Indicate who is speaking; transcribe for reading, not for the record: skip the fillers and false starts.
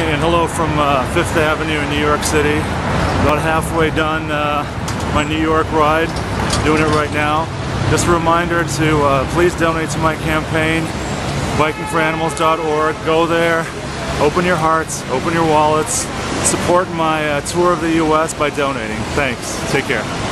Speaker 1: and hello from Fifth Avenue in New York City. About halfway done my New York ride, doing it right now. Just a reminder to please donate to my campaign, bikingforanimals.org. Go there, open your hearts, open your wallets, support my tour of the US by donating. Thanks. Take care.